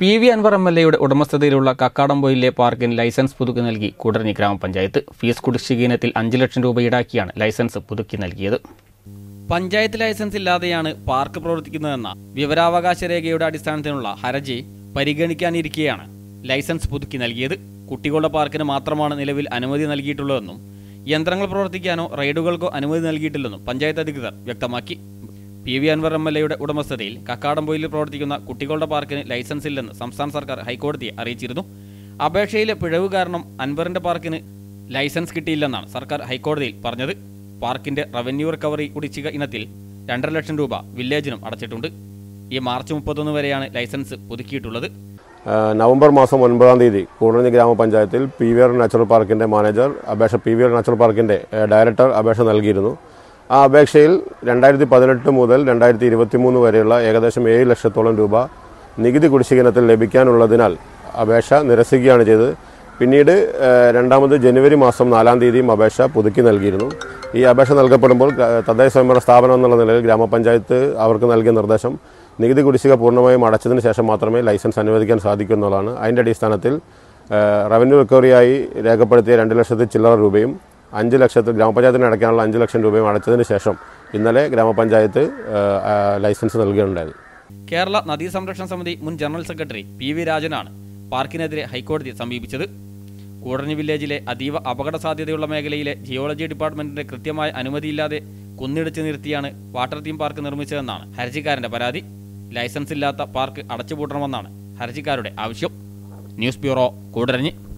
PV. Anwar എം.എൽ.എയുടെ ഉടമസ്ഥതയിലുള്ള കക്കാടംപൊയിലെ പാർക്കിന് licence പുതുക്കി നൽകി കൂടരഞ്ഞി ഗ്രാമപഞ്ചായത്ത്. ഫീസ് കുടിശ്ശിക ഇനത്തിൽ 5 ലക്ഷം രൂപ ഈടാക്കിയാണ് ലൈസൻസ് പുതുക്കി നൽകിയത്. പഞ്ചായത്ത് ലൈസൻസ് ഇല്ലാതെയാണ് പാർക്ക് പ്രവർത്തിക്കുന്നതെന്ന വിവരാവകാശ രേഖയുടെ അടിസ്ഥാനത്തിലുള്ള ഹർജി പരിഗണിക്കാനിരിക്കെയാണ് ലൈസൻസ് പുതുക്കി നൽകിയത്. കുട്ടികളുടെ പാർക്കിന് മാത്രമാണ് നിലവിൽ അനുമതി നൽകിയിട്ടുള്ളതെന്നും യന്ത്രങ്ങൾ പ്രവർത്തിക്കാനോ റൈഡുകൾക്കോ അനുമതി നൽകിയിട്ടില്ലെന്നും പഞ്ചായത്ത് അധികൃതർ വ്യക്തമാക്കി. പി.വി. അൻവർ എം.എൽ.എയുടെ ഉടമസ്ഥതയിൽ കക്കാടംപൊയിലിൽ പ്രവർത്തിക്കുന്ന കുട്ടികളുടെ പാർക്കിന് ലൈസൻസ് ഇല്ലെന്ന് സംസ്ഥാന സർക്കാർ ഹൈക്കോടതിയെ അറിയിച്ചിരുന്നു. അപേക്ഷയിലെ പിഴവ് കാരണം അൻവറിന്റെ പാർക്കിന് ലൈസൻസ് കിട്ടിയില്ലെന്നാണ് സർക്കാർ ഹൈക്കോടതിയിൽ പറഞ്ഞത്. പാർക്കിന്റെ റവന്യൂ റിക്കവറി കുടിശ്ശിക ഇനത്തിൽ 2.5 ലക്ഷം രൂപ വില്ലേജിനും അടച്ചിട്ടുണ്ട്. ഈ മാർച്ച് 31 വരെയാണ് ലൈസൻസ് പുതുക്കിയിട്ടുള്ളത്. നവംബർ മാസം 9-ാം തീയതി കൂടരഞ്ഞി ഗ്രാമപഞ്ചായത്തിൽ പി.വി.ആർ. നാച്ചുറൽ പാർക്കിന്റെ മാനേജർ പി.വി.ആർ. നാച്ചുറൽ പാർക്കിന്റെ ഡയറക്ടർ അപേക്ഷ നൽകിയിരുന്നു. ആ അപേക്ഷയിൽ 2018 മുതൽ 2023 വരെയുള്ള ഏകദേശം 7 ലക്ഷത്തോളം രൂപ നികുതി കുടിശ്ശികയിനത്തിൽ ലഭിക്കാനുള്ളതിനാൽ അപേക്ഷ നിരസിക്കുകയാണ് ചെയ്തത്. പിന്നീട് രണ്ടാമത് ജനുവരി മാസം 4-ാം തീയതിയും അപേക്ഷ പുതുക്കി നൽകിയിരുന്നു. ഈ അപേക്ഷ നൽകപ്പെടുമ്പോൾ തദ്ദേശ സ്വയംഭരണ സ്ഥാപനം എന്നുള്ള നിലയിൽ ഗ്രാമപഞ്ചായത്ത് അവർക്ക് നൽകിയ നിർദ്ദേശം നികുതി കുടിശ്ശിക പൂർണ്ണമായും അടച്ചതിന് ശേഷം മാത്രമേ ലൈസൻസ് അനുവദിക്കാൻ സാധിക്കൂ എന്നുള്ളതാണ്. അതിൻ്റെ അടിസ്ഥാനത്തിൽ റവന്യൂ റിക്കവറിയായി രേഖപ്പെടുത്തിയ 2 ലക്ഷത്തിൽ ചില്ലറ രൂപയും 5 ലക്ഷത്തിൽ ഗ്രാമപഞ്ചായത്തിന് അടയ്ക്കാനുള്ള 5 ലക്ഷം രൂപയും അടച്ചതിന് ശേഷം ഇന്നലെ ഗ്രാമപഞ്ചായത്ത് ലൈസൻസ് നൽകുകയുണ്ടായത്. കേരള നദീ സംരക്ഷണ സമിതി മുൻ ജനറൽ സെക്രട്ടറി പി.വി. രാജനാണ് പാർക്കിനെതിരെ ഹൈക്കോടതിയെ സമീപിച്ചത്. കൂടരഞ്ഞി വില്ലേജിലെ അതീവ അപകട സാധ്യതയുള്ള മേഖലയിലെ ജിയോളജി ഡിപ്പാർട്ട്മെന്റിന്റെ കൃത്യമായ അനുമതിയില്ലാതെ കുന്നിടിച്ച് നിർത്തിയാണ് വാട്ടർ തീം പാർക്ക് നിർമ്മിച്ചതെന്നാണ് ഹർജിക്കാരന്റെ പരാതി. ലൈസൻസ് ഇല്ലാത്ത പാർക്ക് അടച്ചുപൂട്ടണമെന്നാണ് ഹർജിക്കാരുടെ ആവശ്യം. News bureau, Koodaranji.